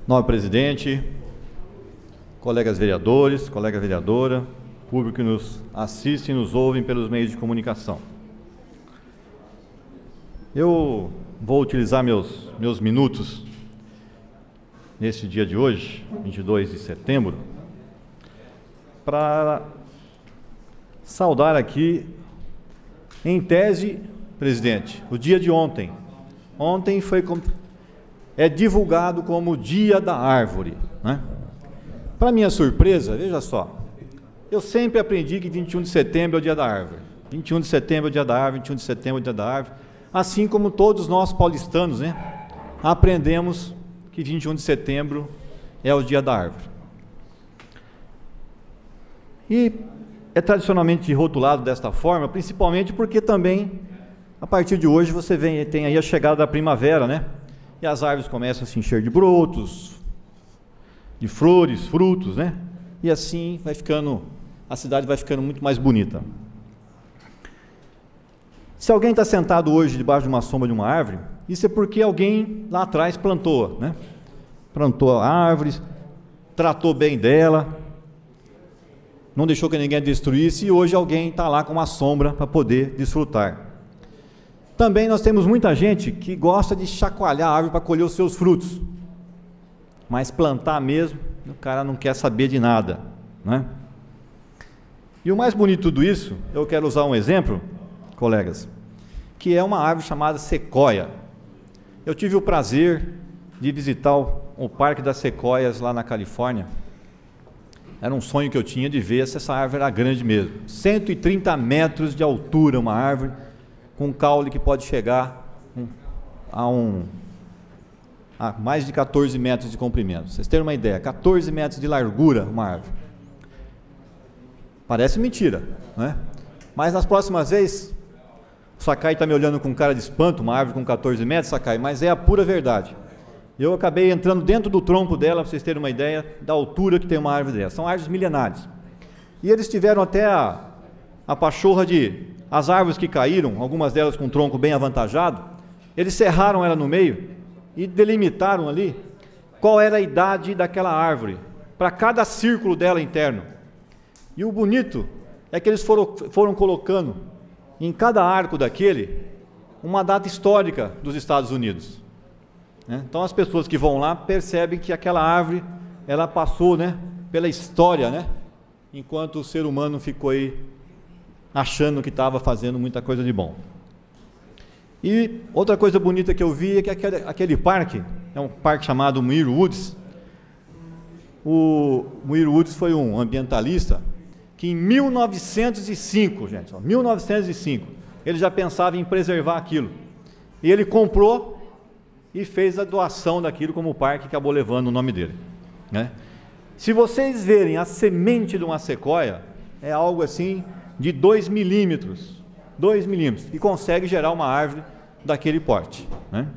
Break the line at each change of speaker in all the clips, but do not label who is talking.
Nobre presidente, colegas vereadores, colega vereadora, público que nos assiste e nos ouve pelos meios de comunicação. Eu vou utilizar meus minutos neste dia de hoje, 22 de setembro, para saudar aqui, em tese, presidente, o dia de ontem. Ontem é divulgado como o Dia da Árvore, né? Para minha surpresa, veja só, eu sempre aprendi que 21 de setembro é o Dia da Árvore. 21 de setembro é o Dia da Árvore, 21 de setembro é o Dia da Árvore. Assim como todos nós paulistanos, né, aprendemos que 21 de setembro é o Dia da Árvore. E é tradicionalmente rotulado desta forma, principalmente porque também, a partir de hoje, tem aí a chegada da primavera, né? E as árvores começam a se encher de brotos, de flores, frutos, né? E assim a cidade vai ficando muito mais bonita. Se alguém está sentado hoje debaixo de uma sombra de uma árvore, isso é porque alguém lá atrás plantou, né? Plantou a árvore, tratou bem dela, não deixou que ninguém destruísse, e hoje alguém está lá com uma sombra para poder desfrutar. Também nós temos muita gente que gosta de chacoalhar a árvore para colher os seus frutos, mas plantar mesmo, o cara não quer saber de nada, né? E o mais bonito de tudo isso, eu quero usar um exemplo, colegas, que é uma árvore chamada sequoia. Eu tive o prazer de visitar o Parque das Sequoias lá na Califórnia. Era um sonho que eu tinha de ver se essa árvore era grande mesmo. 130 metros de altura, uma árvore com um caule que pode chegar a mais de 14 metros de comprimento. Pra vocês terem uma ideia, 14 metros de largura uma árvore. Parece mentira, né? Mas nas próximas vezes, o Sakai está me olhando com cara de espanto, uma árvore com 14 metros, Sakai, mas é a pura verdade. Eu acabei entrando dentro do tronco dela, para vocês terem uma ideia da altura que tem uma árvore dessa. São árvores milenares. E eles tiveram até a pachorra as árvores que caíram, algumas delas com um tronco bem avantajado, eles serraram ela no meio e delimitaram ali qual era a idade daquela árvore, para cada círculo dela interno. E o bonito é que eles foram colocando em cada arco daquele uma data histórica dos Estados Unidos. Então as pessoas que vão lá percebem que aquela árvore, ela passou, né, pela história, né, enquanto o ser humano ficou aí achando que estava fazendo muita coisa de bom. E outra coisa bonita que eu vi é que aquele parque, é um parque chamado Muir Woods. O Muir Woods foi um ambientalista que em 1905, gente, 1905, ele já pensava em preservar aquilo. E ele comprou e fez a doação daquilo como parque, que acabou levando o nome dele, né? Se vocês verem a semente de uma sequoia, é algo assim de 2 milímetros, e consegue gerar uma árvore daquele porte, né?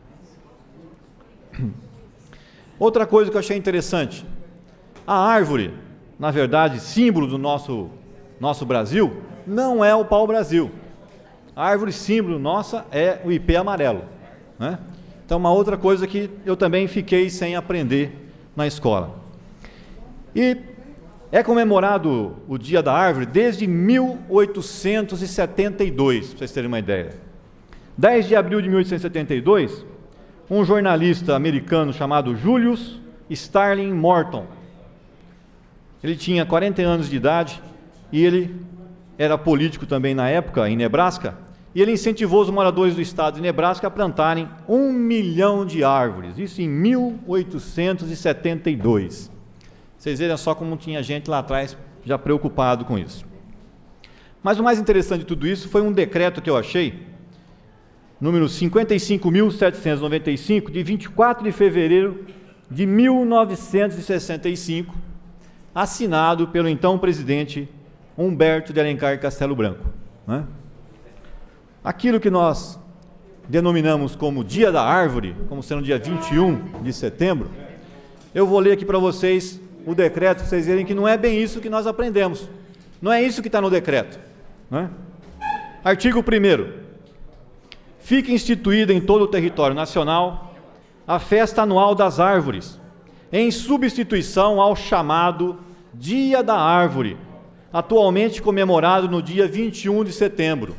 Outra coisa que eu achei interessante, a árvore, na verdade, símbolo do nosso Brasil, não é o pau-brasil. A árvore símbolo nossa é o ipê amarelo, né? Então, uma outra coisa que eu também fiquei sem aprender na escola. E é comemorado o Dia da Árvore desde 1872, para vocês terem uma ideia. 10 de abril de 1872, um jornalista americano chamado Julius Starling Morton, ele tinha 40 anos de idade e ele era político também na época, em Nebraska, e ele incentivou os moradores do estado de Nebraska a plantarem 1 milhão de árvores, isso em 1872. Vocês verem só como tinha gente lá atrás já preocupado com isso. Mas o mais interessante de tudo isso foi um decreto que eu achei, número 55.795, de 24 de fevereiro de 1965, assinado pelo então presidente Humberto de Alencar Castelo Branco, né? Aquilo que nós denominamos como Dia da Árvore, como sendo dia 21 de setembro, eu vou ler aqui para vocês o decreto, para vocês verem que não é bem isso que nós aprendemos. Não é isso que está no decreto, né? Artigo 1º. Fica instituída em todo o território nacional a Festa Anual das Árvores, em substituição ao chamado Dia da Árvore, atualmente comemorado no dia 21 de setembro.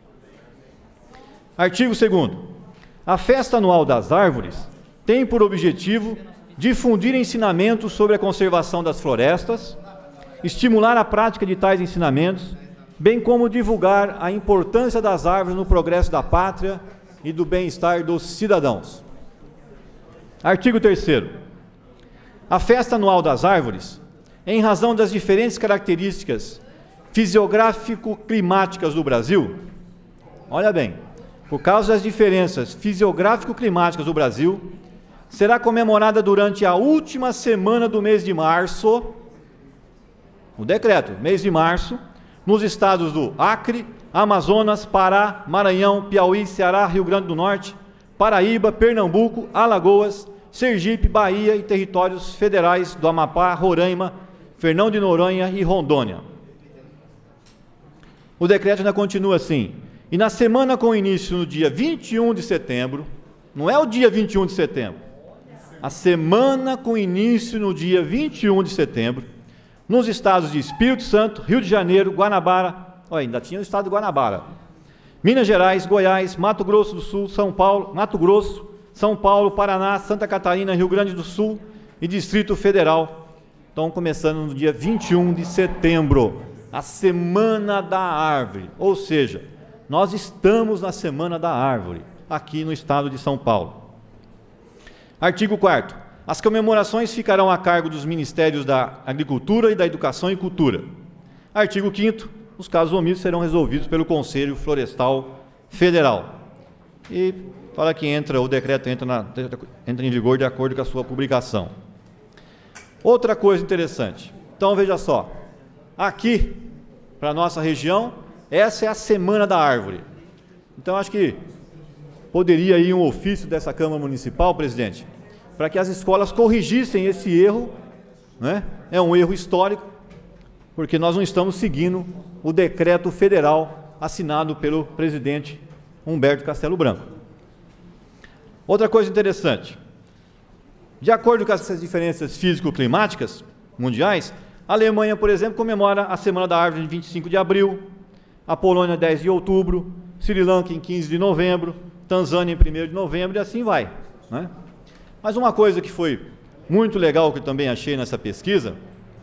Artigo 2º. A Festa Anual das Árvores tem por objetivo difundir ensinamentos sobre a conservação das florestas, estimular a prática de tais ensinamentos, bem como divulgar a importância das árvores no progresso da pátria e do bem-estar dos cidadãos. Artigo 3º. A Festa Anual das Árvores, em razão das diferentes características fisiográfico-climáticas do Brasil, olha bem, por causa das diferenças fisiográfico-climáticas do Brasil, será comemorada durante a última semana do mês de março, o decreto, mês de março, nos estados do Acre, Amazonas, Pará, Maranhão, Piauí, Ceará, Rio Grande do Norte, Paraíba, Pernambuco, Alagoas, Sergipe, Bahia e territórios federais do Amapá, Roraima, Fernão de Noronha e Rondônia. O decreto ainda continua assim: e na semana com início no dia 21 de setembro, não é o dia 21 de setembro, a semana com início no dia 21 de setembro, nos estados de Espírito Santo, Rio de Janeiro, Guanabara, olha, ainda tinha o estado de Guanabara, Minas Gerais, Goiás, Mato Grosso do Sul, São Paulo, Mato Grosso, São Paulo, Paraná, Santa Catarina, Rio Grande do Sul e Distrito Federal. Estão começando no dia 21 de setembro, a Semana da Árvore, ou seja, nós estamos na Semana da Árvore, aqui no estado de São Paulo. Artigo 4º. As comemorações ficarão a cargo dos Ministérios da Agricultura e da Educação e Cultura. Artigo 5º. Os casos omissos serão resolvidos pelo Conselho Florestal Federal. E fala que o decreto entra em vigor de acordo com a sua publicação. Outra coisa interessante. Então, veja só. Aqui, para a nossa região, essa é a Semana da Árvore. Então, acho que poderia ir um ofício dessa Câmara Municipal, presidente, para que as escolas corrigissem esse erro, né? É um erro histórico, porque nós não estamos seguindo o decreto federal assinado pelo presidente Humberto Castelo Branco. Outra coisa interessante, de acordo com essas diferenças físico-climáticas mundiais, a Alemanha, por exemplo, comemora a Semana da Árvore em 25 de abril, a Polônia 10 de outubro, Sri Lanka em 15 de novembro, Tanzânia em 1º de novembro e assim vai, né? Mas uma coisa que foi muito legal, que eu também achei nessa pesquisa,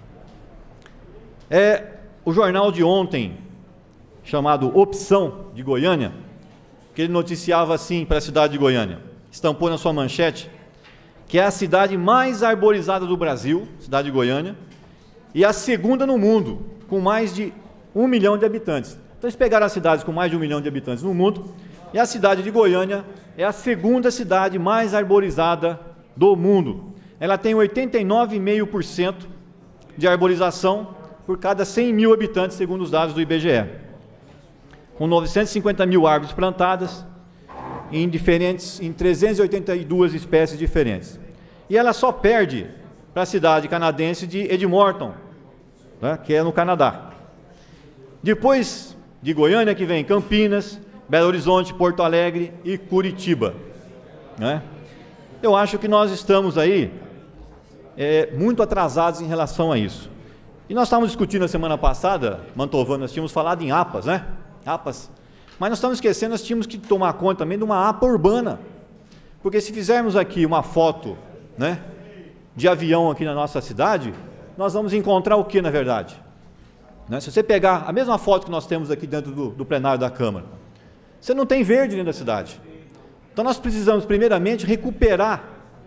é o jornal de ontem, chamado Opção, de Goiânia, que ele noticiava assim para a cidade de Goiânia, estampou na sua manchete, que é a cidade mais arborizada do Brasil, cidade de Goiânia, e a segunda no mundo, com mais de 1 milhão de habitantes. Então eles pegaram as cidades com mais de 1 milhão de habitantes no mundo, e a cidade de Goiânia é a segunda cidade mais arborizada do mundo. Ela tem 89,5% de arborização por cada 100 mil habitantes, segundo os dados do IBGE. Com 950 mil árvores plantadas em 382 espécies diferentes. E ela só perde para a cidade canadense de Edmonton, né, que é no Canadá. Depois de Goiânia que vem Campinas, Belo Horizonte, Porto Alegre e Curitiba, né? Eu acho que nós estamos aí muito atrasados em relação a isso. E nós estávamos discutindo na semana passada, Mantovano, nós tínhamos falado em APAs, né? APAs. Mas nós estamos esquecendo, nós tínhamos que tomar conta também de uma APA urbana. Porque se fizermos aqui uma foto, né, de avião aqui na nossa cidade, nós vamos encontrar o que, na verdade? Né? Se você pegar a mesma foto que nós temos aqui dentro do plenário da Câmara, você não tem verde dentro da cidade. Então nós precisamos primeiramente recuperar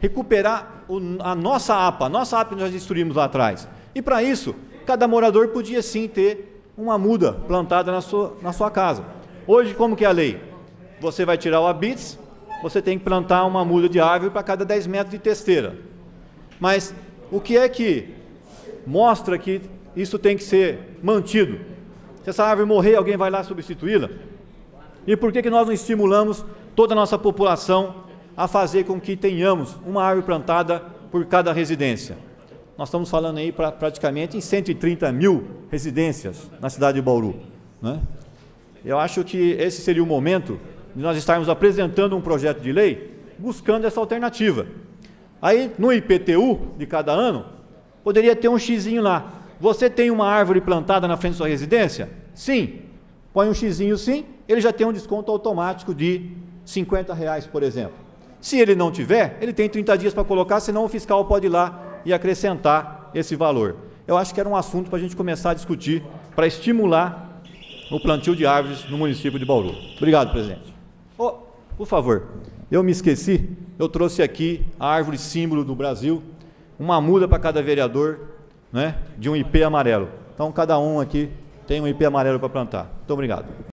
a nossa APA que nós destruímos lá atrás. E para isso, cada morador podia sim ter uma muda plantada na sua casa. Hoje, como que é a lei? Você vai tirar o habits, você tem que plantar uma muda de árvore para cada 10 metros de testeira. Mas o que é que mostra que isso tem que ser mantido? Se essa árvore morrer, alguém vai lá substituí-la? E por que nós não estimulamos toda a nossa população a fazer com que tenhamos uma árvore plantada por cada residência? Nós estamos falando aí praticamente em 130 mil residências na cidade de Bauru, né? Eu acho que esse seria o momento de nós estarmos apresentando um projeto de lei buscando essa alternativa. Aí, no IPTU de cada ano, poderia ter um xizinho lá. Você tem uma árvore plantada na frente da sua residência? Sim. Põe um xizinho sim, ele já tem um desconto automático de R$50, por exemplo. Se ele não tiver, ele tem 30 dias para colocar, senão o fiscal pode ir lá e acrescentar esse valor. Eu acho que era um assunto para a gente começar a discutir, para estimular o plantio de árvores no município de Bauru. Obrigado, presidente. Oh, por favor, eu me esqueci, eu trouxe aqui a árvore símbolo do Brasil, uma muda para cada vereador, né, de um IP amarelo. Então, cada um aqui tem um IP amarelo para plantar. Muito obrigado.